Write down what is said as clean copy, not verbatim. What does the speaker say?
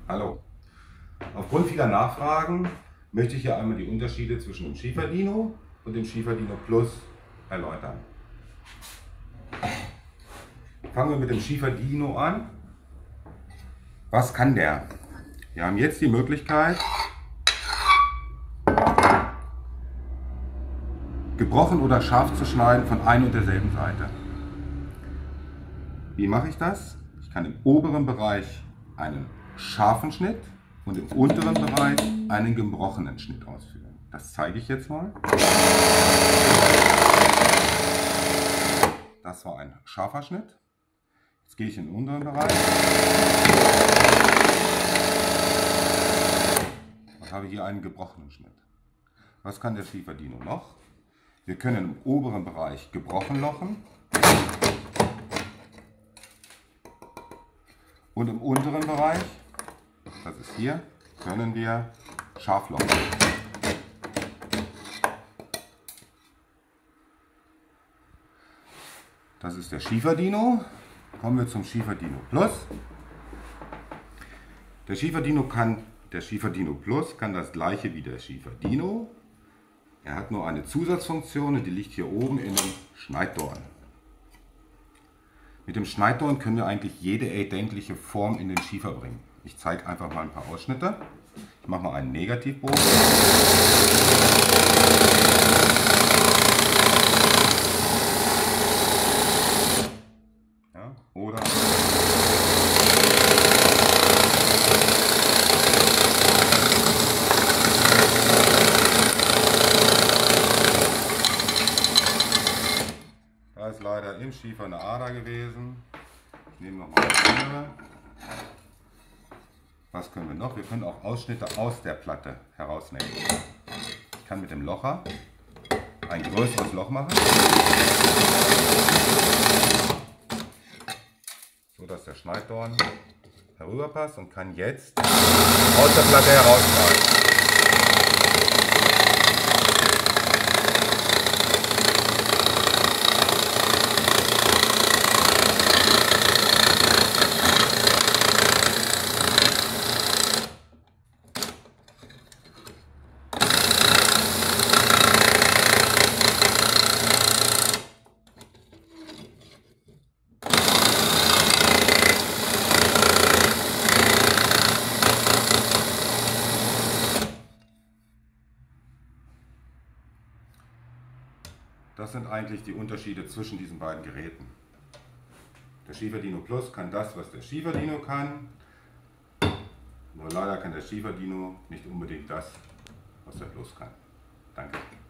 Hallo. Aufgrund vieler Nachfragen möchte ich hier einmal die Unterschiede zwischen dem Schiefer-Dino und dem Schiefer-Dino Plus erläutern. Fangen wir mit dem Schiefer-Dino an. Was kann der? Wir haben jetzt die Möglichkeit, gebrochen oder scharf zu schneiden von ein und derselben Seite. Wie mache ich das? Ich kann im oberen Bereich einen scharfen Schnitt und im unteren Bereich einen gebrochenen Schnitt ausführen. Das zeige ich jetzt mal. Das war ein scharfer Schnitt. Jetzt gehe ich in den unteren Bereich und habe hier einen gebrochenen Schnitt. Was kann der Schiefer-Dino noch? Wir können im oberen Bereich gebrochen lochen und im unteren Bereich, das ist hier, können wir scharf lochen. Das ist der Schiefer-Dino. Kommen wir zum Schiefer-Dino Plus. Der Schiefer-Dino Plus kann das gleiche wie der Schiefer-Dino. Er hat nur eine Zusatzfunktion und die liegt hier oben in dem Schneiddorn. Mit dem Schneiddorn können wir eigentlich jede erdenkliche Form in den Schiefer bringen. Ich zeige einfach mal ein paar Ausschnitte. Ich mache mal einen Negativbogen. Ja, oder da ist leider im Schiefer eine Ader gewesen. Ich nehme noch mal eine andere. Was können wir noch? Wir können auch Ausschnitte aus der Platte herausnehmen. Ich kann mit dem Locher ein größeres Loch machen, so dass der Schneiddorn herüberpasst und kann jetzt aus der Platte herausschneiden. Das sind eigentlich die Unterschiede zwischen diesen beiden Geräten. Der Schiefer-Dino Plus kann das, was der Schiefer-Dino kann. Nur leider kann der Schiefer-Dino nicht unbedingt das, was der Plus kann. Danke.